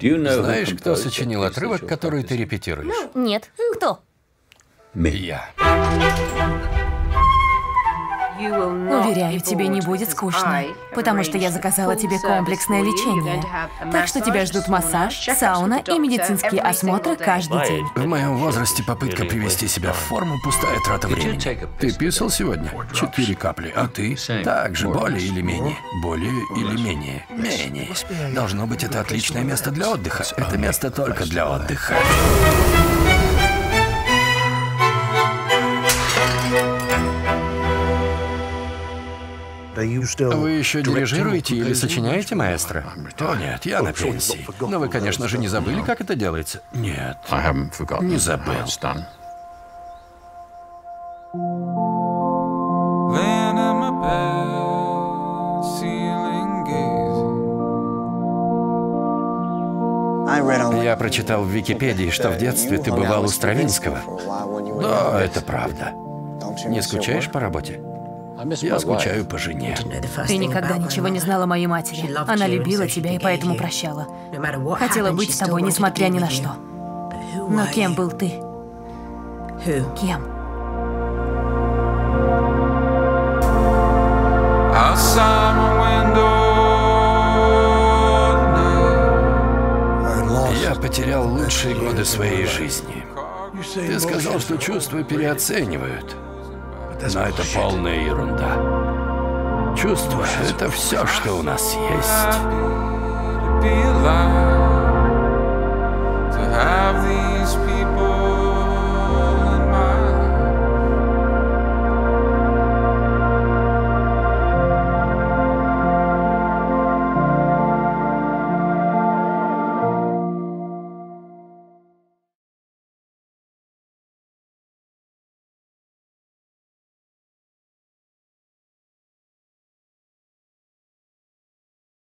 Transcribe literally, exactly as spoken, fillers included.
Знаешь, кто сочинил отрывок, который ты репетируешь? Нет. Кто? Я. Уверяю, тебе не будет скучно, потому что я заказала тебе комплексное лечение. Так что тебя ждут массаж, сауна и медицинские осмотры каждый день. В моем возрасте попытка привести себя в форму – пустая трата времени. Ты писал сегодня? Четыре капли. А ты? Так же, более или менее. Более или менее. Менее. Должно быть, это отличное место для отдыха. Это место только для отдыха. Вы еще дирижируете или сочиняете, маэстро? О, нет, я на пенсии. Но вы, конечно же, не забыли, как это делается? Нет, не забыл. Я прочитал в Википедии, что в детстве ты бывал у Стравинского. Да, это правда. Не скучаешь по работе? Я скучаю по жене. Ты никогда ничего не знала о моей матери. Она любила тебя и поэтому прощала. Хотела быть с тобой, несмотря ни на что. Но кем был ты? Кем? Я потерял лучшие годы своей жизни. Ты сказал, что чувства переоценивают. Но это полная ерунда. Чувства — это все, что у нас есть.